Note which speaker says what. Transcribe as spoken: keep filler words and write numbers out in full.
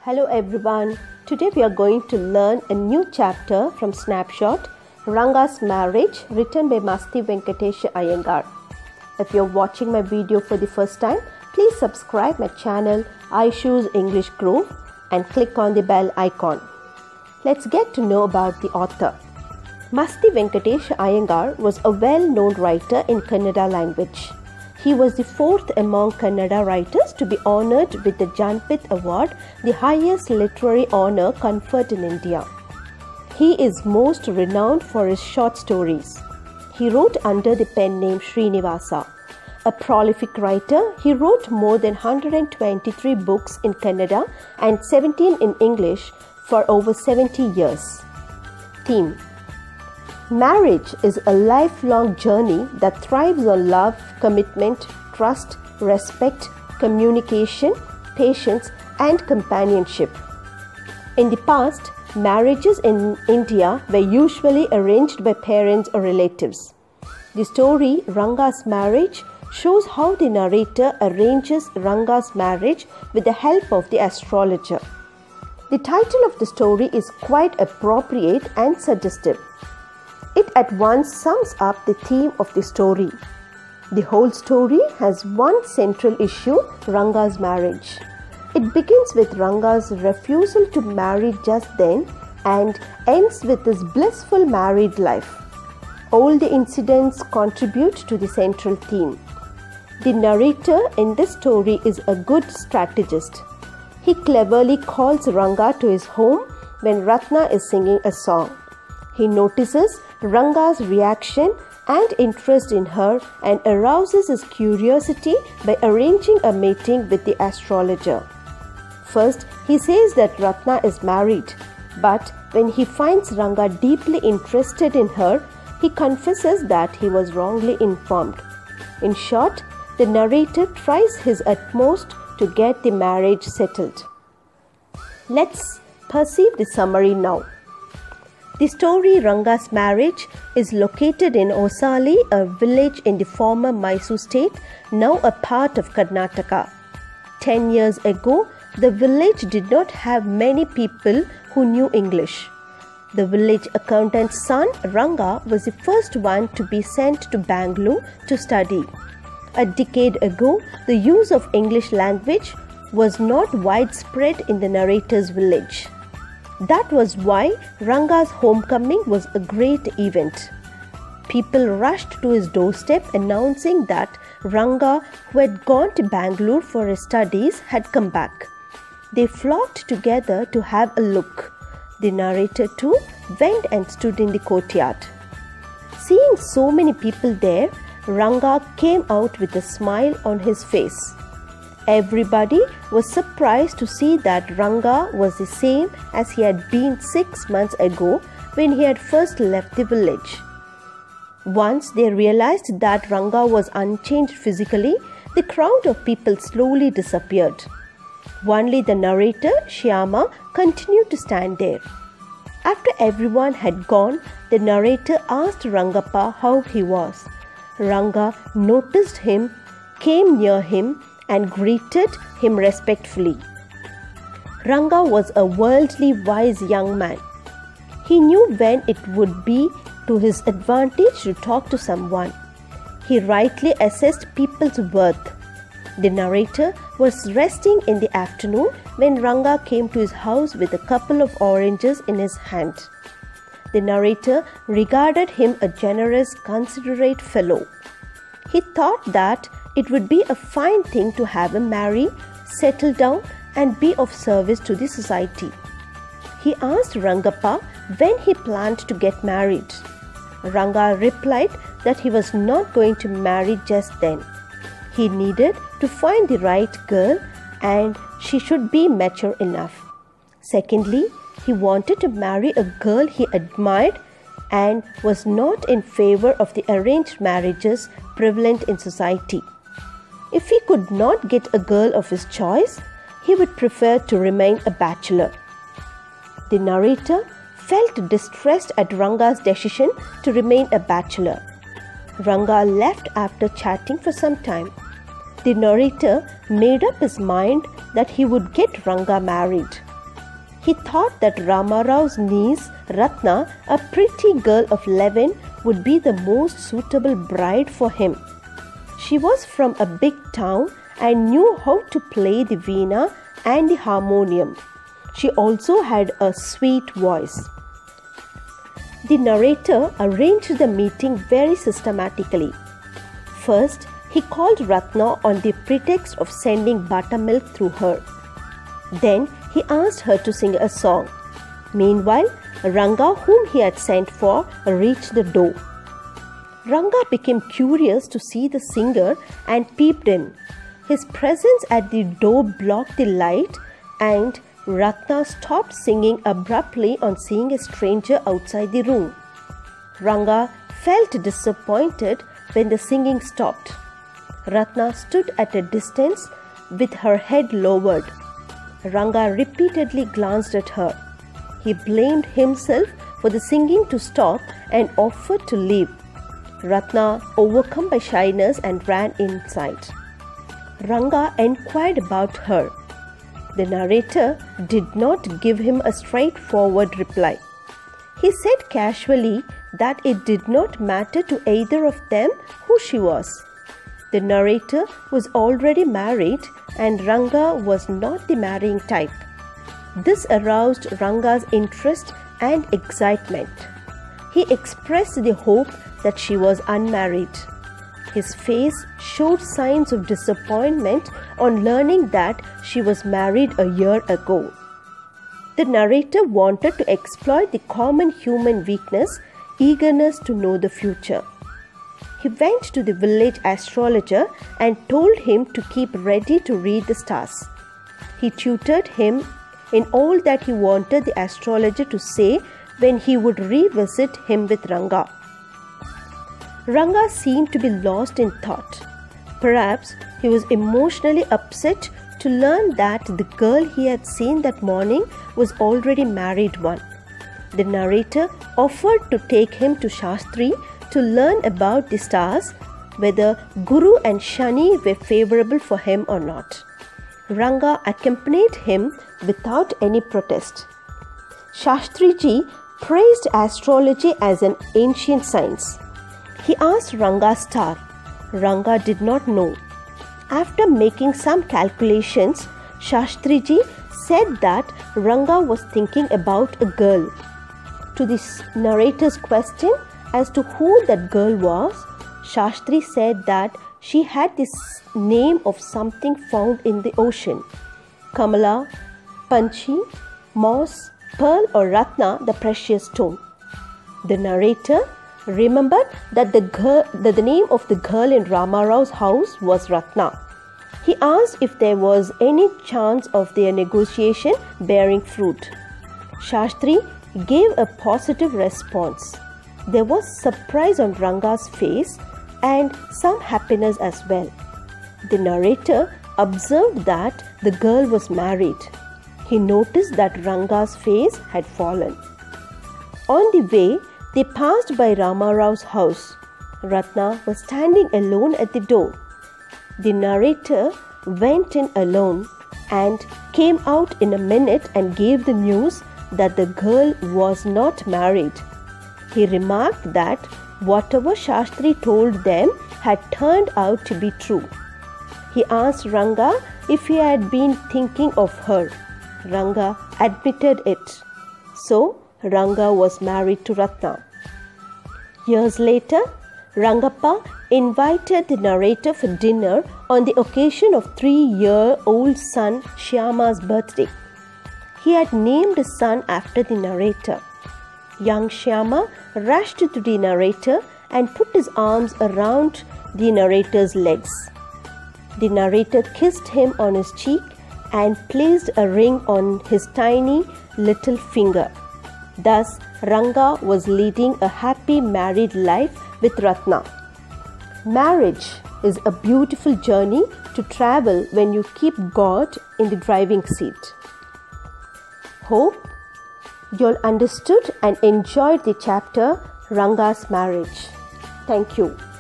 Speaker 1: Hello everyone. Today we are going to learn a new chapter from Snapshot, Ranga's Marriage, written by Masti Venkatesh Iyengar. If you are watching my video for the first time, please subscribe my channel iShoes English Grove and click on the bell icon. Let's get to know about the author. Masti Venkatesh Iyengar was a well-known writer in Kannada language. He was the fourth among Kannada writers to be honoured with the Jnanpith Award, the highest literary honour conferred in India. He is most renowned for his short stories. He wrote under the pen name Srinivasa. A prolific writer, he wrote more than one hundred twenty-three books in Kannada and seventeen in English for over seventy years. Theme: Marriage is a lifelong journey that thrives on love, commitment, trust, respect, communication, patience, and companionship. In the past, marriages in India were usually arranged by parents or relatives. The story Ranga's Marriage shows how the narrator arranges Ranga's marriage with the help of the astrologer. The title of the story is quite appropriate and suggestive. It at once sums up the theme of the story. The whole story has one central issue, Ranga's marriage. It begins with Ranga's refusal to marry just then and ends with his blissful married life. All the incidents contribute to the central theme. The narrator in this story is a good strategist. He cleverly calls Ranga to his home when Ratna is singing a song. He notices Ranga's reaction and interest in her and arouses his curiosity by arranging a meeting with the astrologer. First, he says that Ratna is married, but when he finds Ranga deeply interested in her, he confesses that he was wrongly informed. In short, the narrator tries his utmost to get the marriage settled. Let's perceive the summary now. The story Ranga's Marriage is located in Osali, a village in the former Mysore state, now a part of Karnataka. Ten years ago, the village did not have many people who knew English. The village accountant's son, Ranga, was the first one to be sent to Bangalore to study. A decade ago, the use of English language was not widespread in the narrator's village. That was why Ranga's homecoming was a great event. People rushed to his doorstep announcing that Ranga, who had gone to Bangalore for his studies, had come back. They flocked together to have a look. The narrator too went and stood in the courtyard. Seeing so many people there, Ranga came out with a smile on his face. Everybody was surprised to see that Ranga was the same as he had been six months ago when he had first left the village. Once they realized that Ranga was unchanged physically, the crowd of people slowly disappeared. Only the narrator, Shyama, continued to stand there. After everyone had gone, the narrator asked Rangappa how he was. Ranga noticed him, came near him, and greeted him respectfully. Ranga was a worldly wise young man. He knew when it would be to his advantage to talk to someone. He rightly assessed people's worth. The narrator was resting in the afternoon when Ranga came to his house with a couple of oranges in his hand. The narrator regarded him a generous, considerate fellow. He thought that it would be a fine thing to have him marry, settle down, and be of service to the society. He asked Rangappa when he planned to get married. Ranga replied that he was not going to marry just then. He needed to find the right girl and she should be mature enough. Secondly, he wanted to marry a girl he admired and was not in favor of the arranged marriages prevalent in society. If he could not get a girl of his choice, he would prefer to remain a bachelor. The narrator felt distressed at Ranga's decision to remain a bachelor. Ranga left after chatting for some time. The narrator made up his mind that he would get Ranga married. He thought that Ramarao's niece, Ratna, a pretty girl of eleven, would be the most suitable bride for him. She was from a big town and knew how to play the veena and the harmonium. She also had a sweet voice. The narrator arranged the meeting very systematically. First, he called Ratna on the pretext of sending buttermilk through her. Then he asked her to sing a song. Meanwhile, Ranga, whom he had sent for, reached the door. Ranga became curious to see the singer and peeped in. His presence at the door blocked the light, and Ratna stopped singing abruptly on seeing a stranger outside the room. Ranga felt disappointed when the singing stopped. Ratna stood at a distance with her head lowered. Ranga repeatedly glanced at her. He blamed himself for the singing to stop and offered to leave. Ratna, overcome by shyness, and ran inside. Ranga inquired about her. The narrator did not give him a straightforward reply. He said casually that it did not matter to either of them who she was. The narrator was already married and Ranga was not the marrying type. This aroused Ranga's interest and excitement. He expressed the hope that she was unmarried. His face showed signs of disappointment on learning that she was married a year ago. The narrator wanted to exploit the common human weakness, eagerness to know the future. He went to the village astrologer and told him to keep ready to read the stars. He tutored him in all that he wanted the astrologer to say when he would revisit him with Ranga. Ranga seemed to be lost in thought. Perhaps he was emotionally upset to learn that the girl he had seen that morning was already married one. The narrator offered to take him to Shastri to learn about the stars, whether Guru and Shani were favorable for him or not. Ranga accompanied him without any protest. Shastriji praised astrology as an ancient science. He asked Ranga's star. Ranga did not know. After making some calculations, Shastriji said that Ranga was thinking about a girl. To this narrator's question as to who that girl was, Shastri said that she had this name of something found in the ocean: Kamala, Panchi, Moss, Pearl, or Ratna, the precious stone. The narrator remembered that the, girl, that the name of the girl in Ramarao's house was Ratna. He asked if there was any chance of their negotiation bearing fruit. Shastri gave a positive response. There was surprise on Ranga's face and some happiness as well. The narrator observed that the girl was married. He noticed that Ranga's face had fallen. On the way, they passed by Ramarao's house. Ratna was standing alone at the door. The narrator went in alone and came out in a minute and gave the news that the girl was not married. He remarked that whatever Shastri told them had turned out to be true. He asked Ranga if he had been thinking of her. Ranga admitted it. So, Ranga was married to Ratna. Years later, Rangappa invited the narrator for dinner on the occasion of three-year-old son Shyama's birthday. He had named his son after the narrator. Young Shyama rushed to the narrator and put his arms around the narrator's legs. The narrator kissed him on his cheek and placed a ring on his tiny little finger. Thus, Ranga was leading a happy married life with Ratna. Marriage is a beautiful journey to travel when you keep God in the driving seat. Hope you all understood and enjoyed the chapter Ranga's marriage. Thank you.